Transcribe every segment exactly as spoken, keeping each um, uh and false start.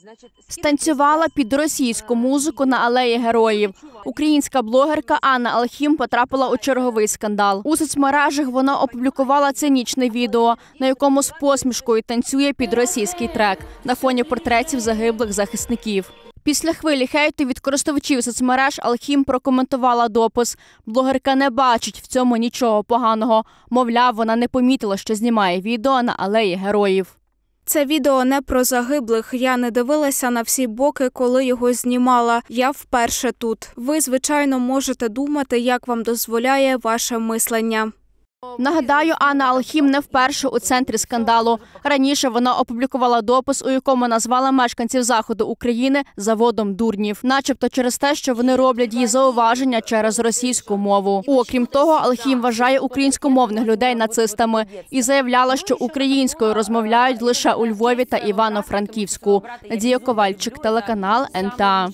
Станцювала під російську музику на алеї Героїв. Українська блогерка Анна Алхім потрапила у черговий скандал. У соцмережах вона опублікувала цинічне відео, на якому з посмішкою танцює під російський трек на фоні портретів загиблих захисників. Після хвилі хейту від користувачів соцмереж Алхім прокоментувала допис. Блогерка не бачить в цьому нічого поганого. Мовляв, вона не помітила, що знімає відео на алеї Героїв. Це відео не про загиблих. Я не дивилася на всі боки, коли його знімала. Я вперше тут. Ви, звичайно, можете думати, як вам дозволяє ваше мислення. Нагадаю, Анна Алхім не вперше у центрі скандалу. Раніше вона опублікувала допис, у якому назвала мешканців Заходу України заводом дурнів. Начебто через те, що вони роблять їй зауваження через російську мову. Окрім того, Алхім вважає українськомовних людей нацистами і заявляла, що українською розмовляють лише у Львові та Івано-Франківську. Надія Ковальчик, телеканал ен те а.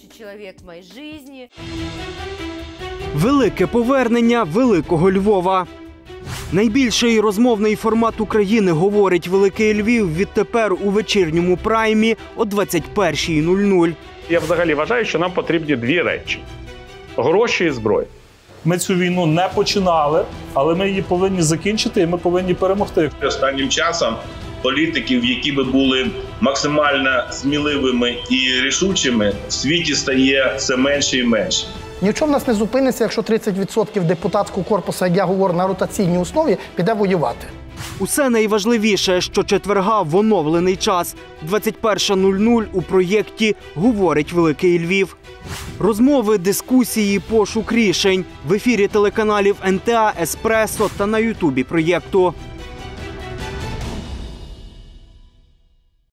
Велике повернення великого Львова. Найбільший розмовний формат України говорить «Великий Львів» відтепер у вечірньому праймі о двадцять першій нуль нуль. Я взагалі вважаю, що нам потрібні дві речі – гроші і зброя. Ми цю війну не починали, але ми її повинні закінчити і ми повинні перемогти. Останнім часом політиків, які би були максимально сміливими і рішучими, в світі стає все менше і менше. Ні в чому нас не зупиниться, якщо тридцять відсотків депутатського корпусу, як я говорю, на ротаційній основі, піде воювати. Усе найважливіше, що четверга в оновлений час. двадцять перша нуль нуль у проєкті «Говорить Великий Львів». Розмови, дискусії, пошук рішень. В ефірі телеканалів ен те а, Еспресо та на ютубі проєкту.